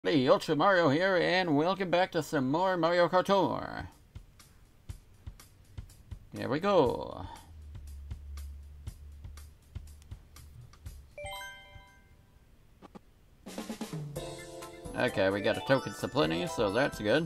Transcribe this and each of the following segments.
Hey, Ultra Mario here, and welcome back to some more Mario Kart Tour. Here we go. Okay, we got a token plenty, so that's good.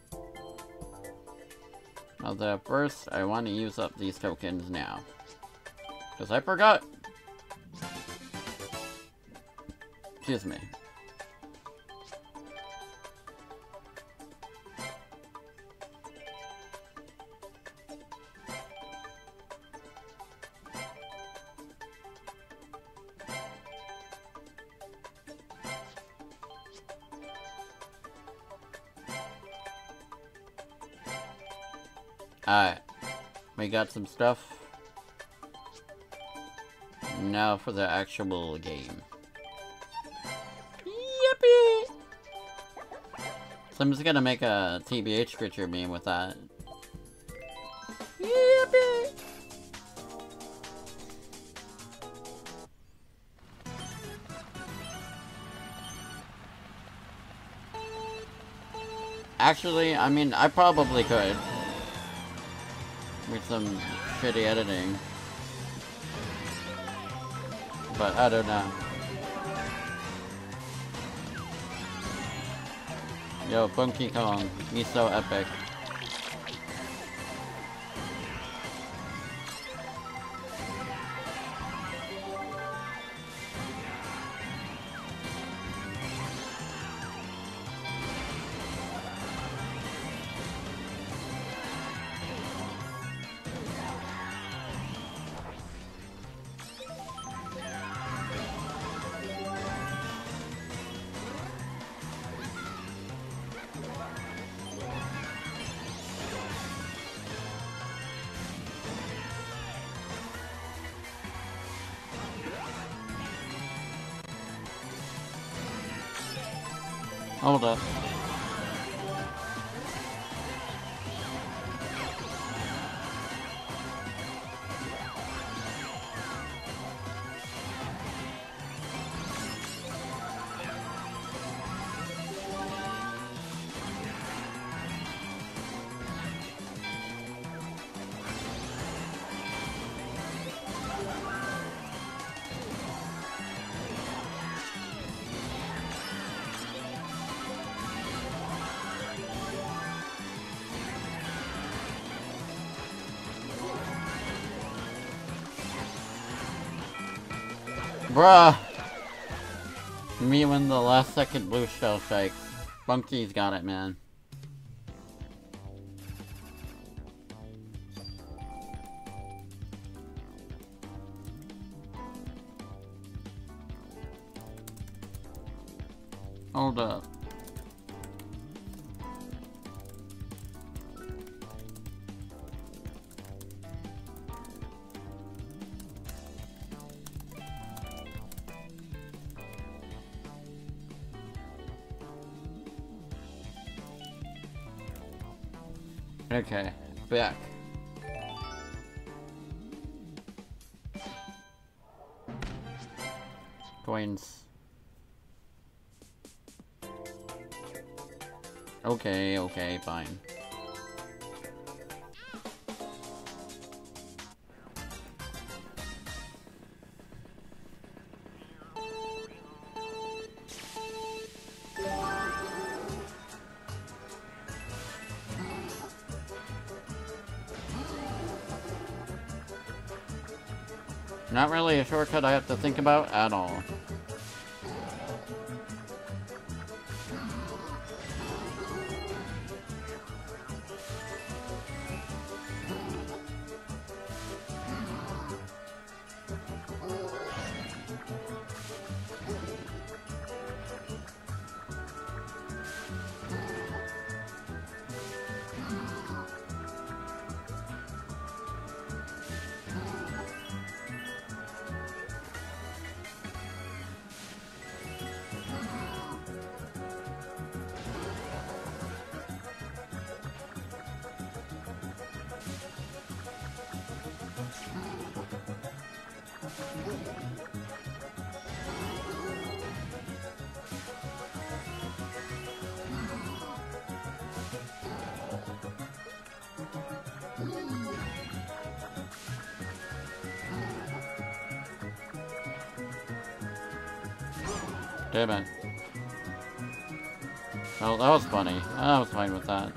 Although first, I want to use up these tokens now. Because I forgot! Excuse me. Alright, we got some stuff. Now for the actual game. Yippee! So I'm just gonna make a TBH creature meme with that. Yippee! Actually, I mean, I probably could. With some shitty editing. But I don't know. Yo, Funky Kong, he's so epic. Hold up. Bruh! Me when the last second blue shell strikes. Funky's got it, man. Hold up. Okay, back. Coins. Okay, fine. Not really a shortcut I have to think about at all. Damn it. Well, that was funny. I was fine with that.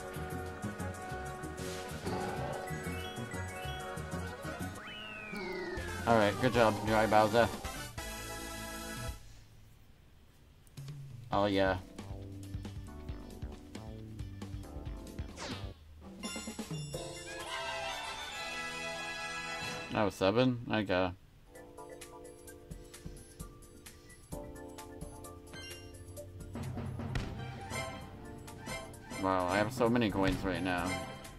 Alright, good job, Dry Bowser. Oh yeah. Oh, 7? Okay. Wow, I have so many coins right now.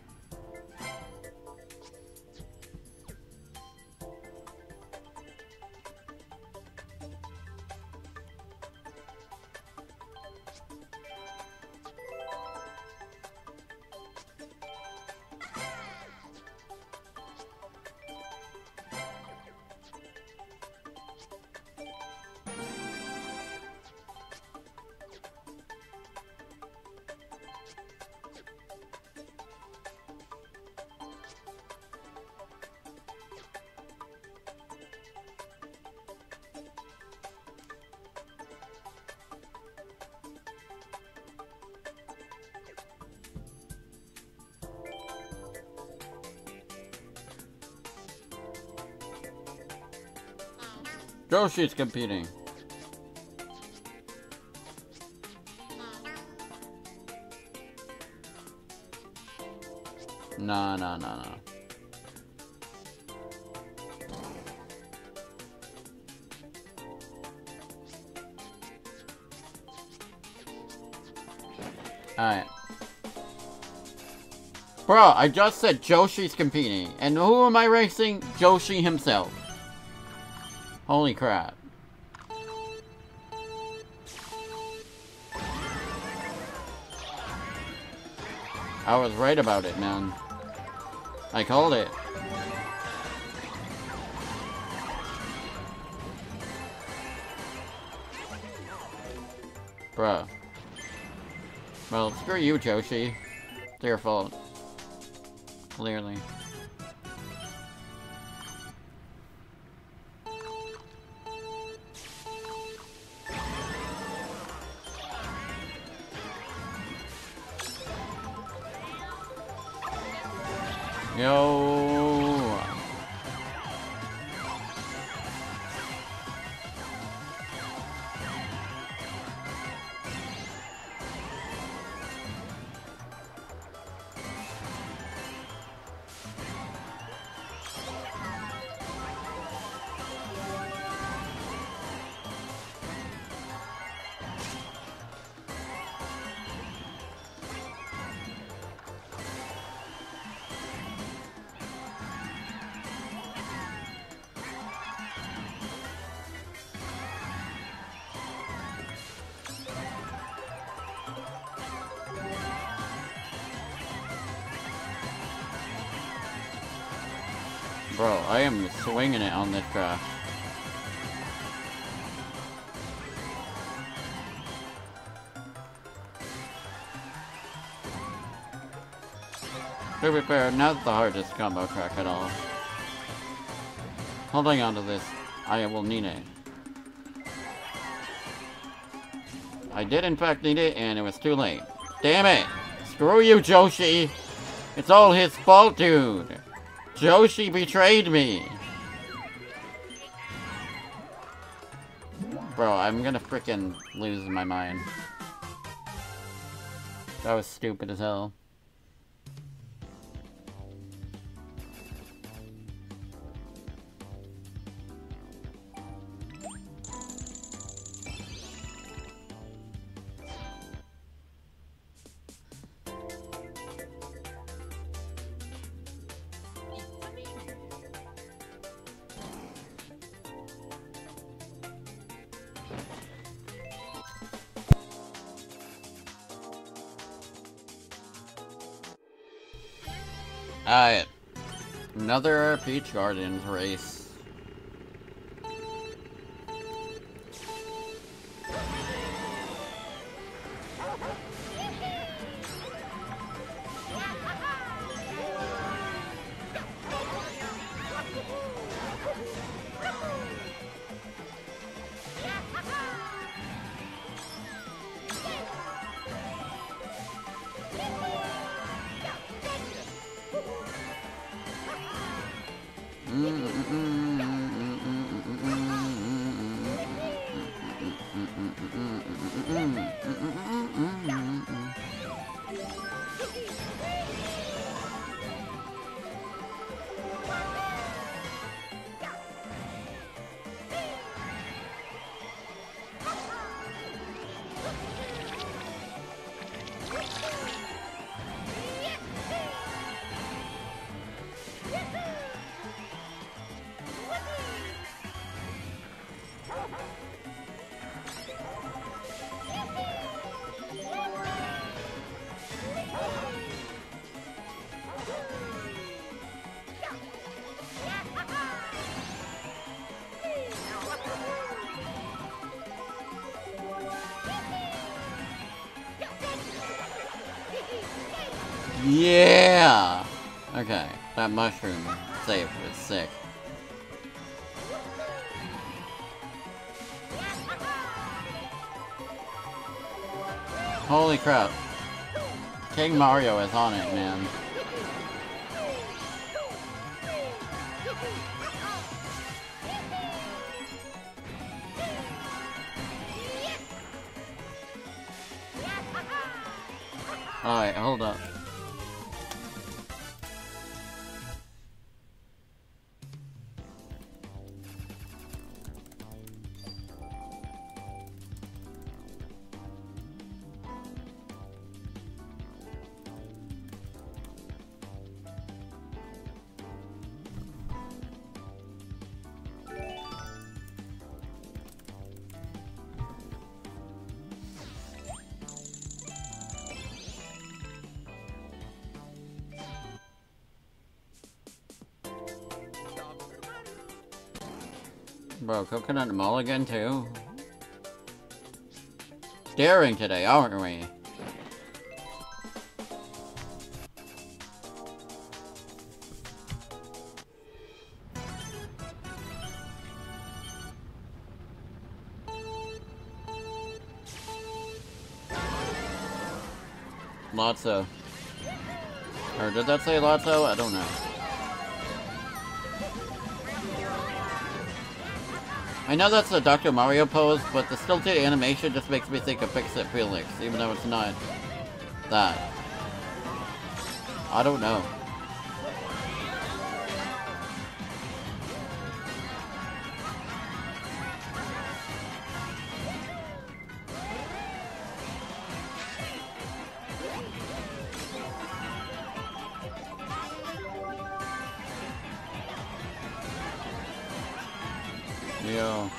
Yoshi's competing. No. Alright. Bro, I just said Joshi's competing. And who am I racing? Joshi himself. Holy crap. I was right about it, man. I called it. Bruh. Well, screw you, Joshi. It's your fault. Clearly. Yo. Bro, I am swinging it on this track. To be fair, not the hardest combo track at all. Holding on to this, I will need it. I did in fact need it, and it was too late. Damn it! Screw you, Joshi! It's all his fault, dude! Joshi betrayed me! Bro, I'm gonna frickin' lose my mind. That was stupid as hell. Alright. Another Peach Gardens race. Yeah! Okay, that mushroom save was sick. Holy crap. King Mario is on it, man. Alright, hold up. Bro, Coconut Mulligan too? Daring today, aren't we? Lotso. Or did that say Lotso? I don't know. I know that's the Dr. Mario pose, but the stilted animation just makes me think of Fix-It Felix, even though it's not that. I don't know. Yo.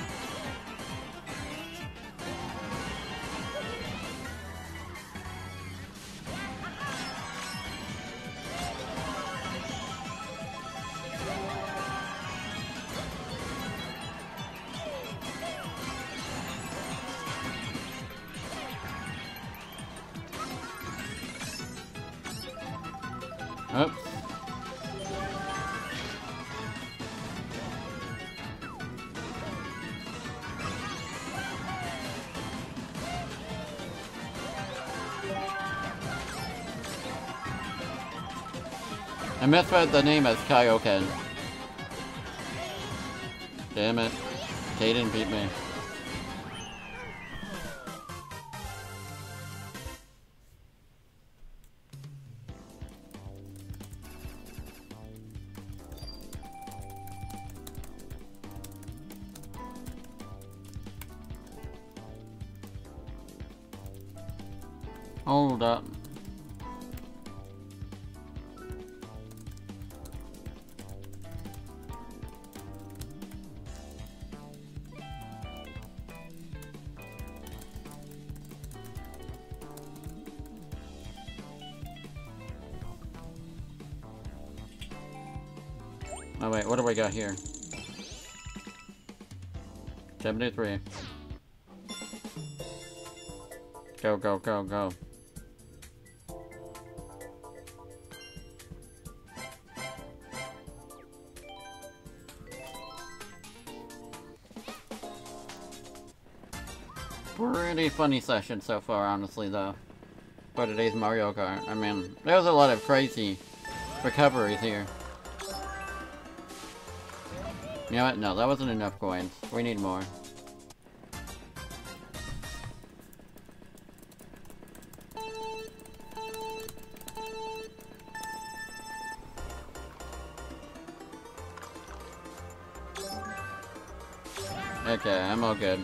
Oops. I misread the name as Kaioken. Damn it. Kaden beat me. Hold up. Oh wait, what do we got here? 73. Go, go, go, go. Pretty funny session so far, honestly, though. For today's Mario Kart. I mean, there's a lot of crazy recoveries here. You know what? No, that wasn't enough coins. We need more. Okay, I'm all good.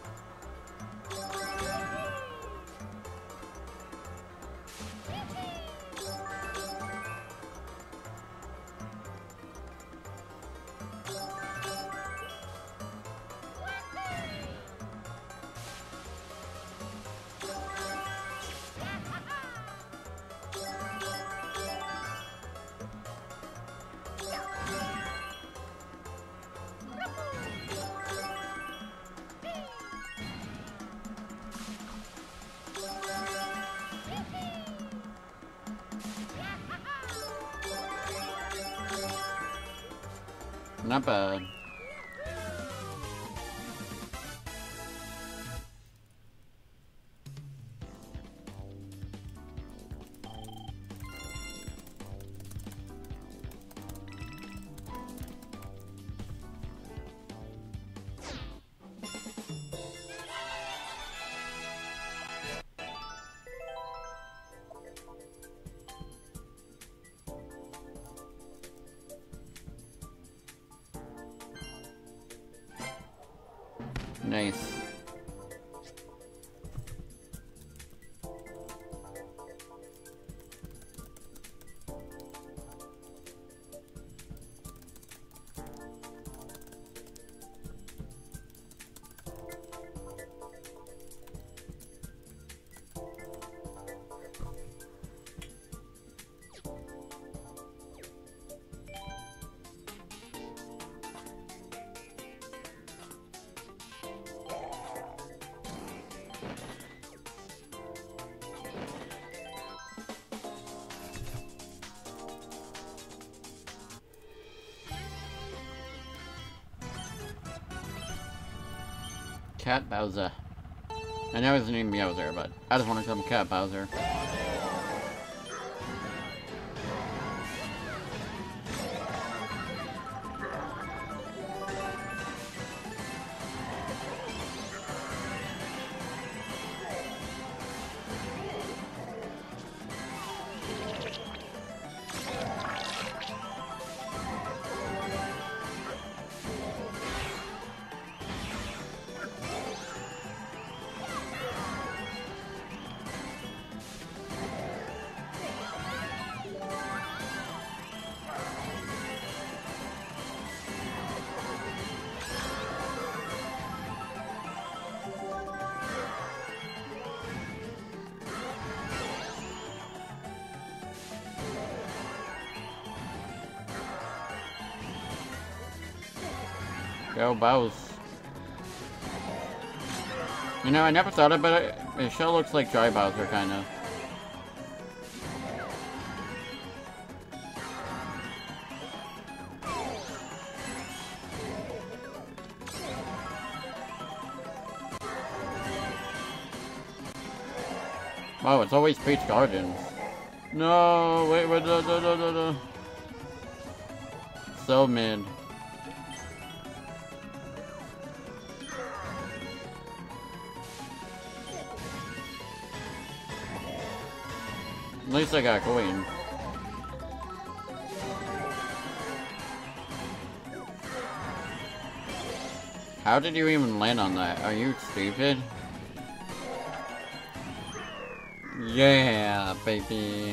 Not bad. Nice. Cat Bowser. I know his name Bowser, but I just want to call him Cat Bowser. Go Bowser. You know, I never thought about it. It sure looks like Dry Bowser, kind of. Oh, it's always Peach Gardens. No, wait, no. So mid. At least I got coin. How did you even land on that? Are you stupid? Yeah, baby.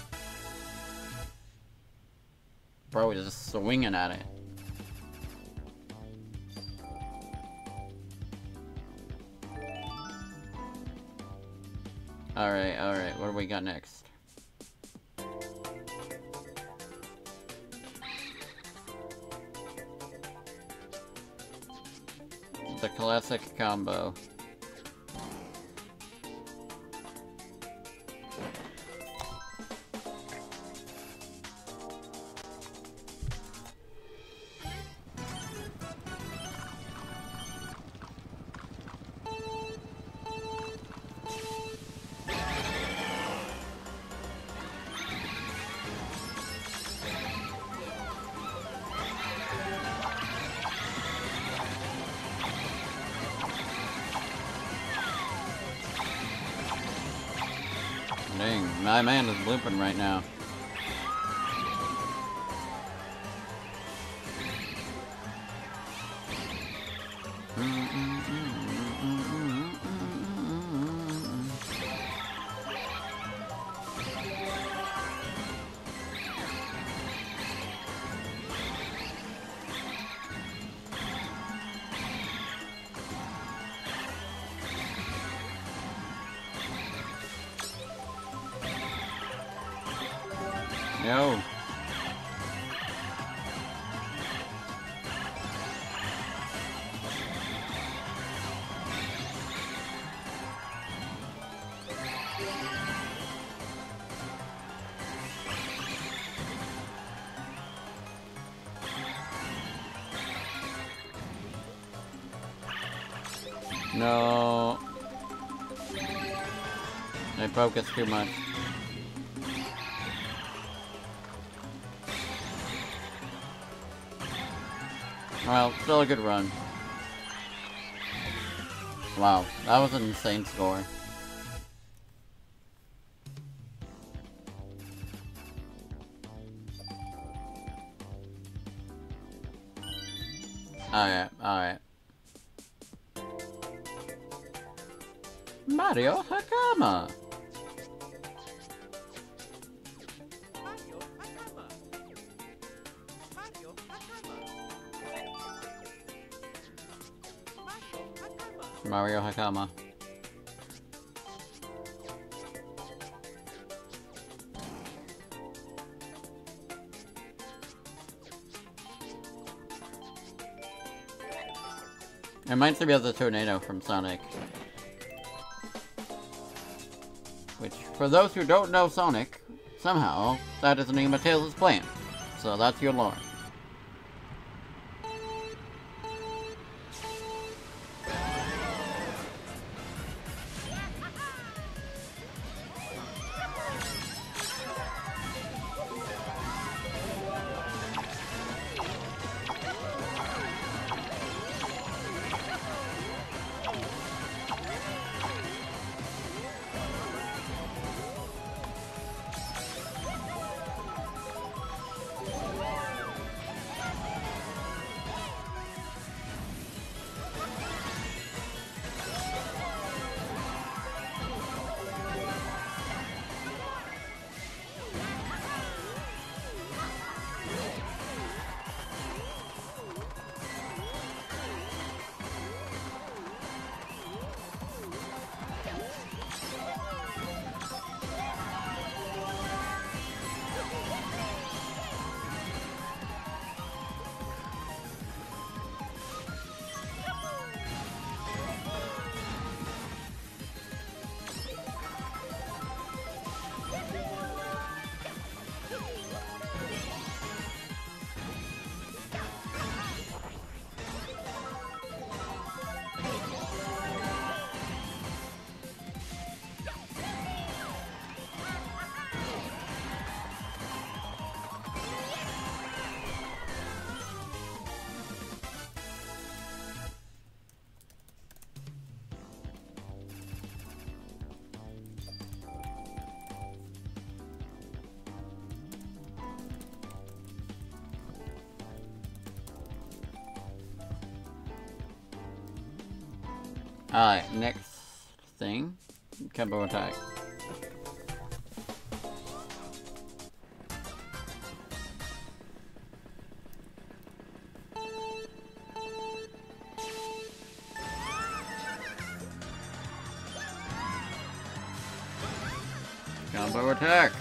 Bro, just swinging at it. Alright, what do we got next? The classic combo. Dang, my man is blooping right now. No. No. I focus too much. Well, still a good run. Wow, that was an insane score. Alright, alright. Mario Hakama! Mario Hakama. It reminds me of the tornado from Sonic. Which, for those who don't know Sonic, somehow, that is the name of Tails' plant. So that's your lore. Alright, next thing. Combo attack. Combo attack.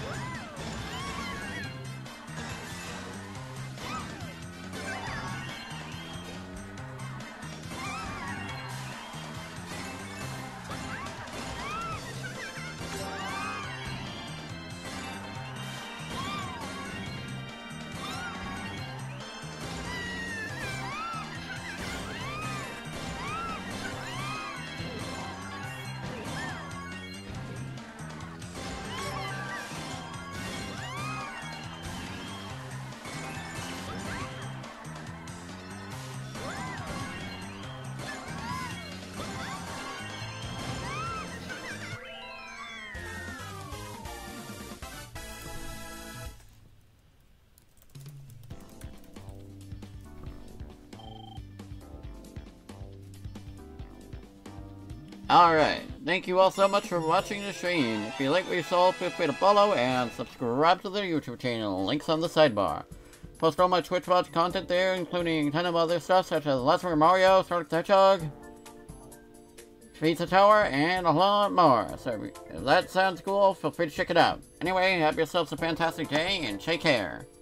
Alright, thank you all so much for watching the stream. If you like what you saw, feel free to follow and subscribe to the YouTube channel, links on the sidebar. Post all my Twitch watch content there, including a ton of other stuff such as Let's Play Mario, Sonic the Hedgehog, Pizza Tower, and a lot more. So if that sounds cool, feel free to check it out. Anyway, have yourselves a fantastic day and take care.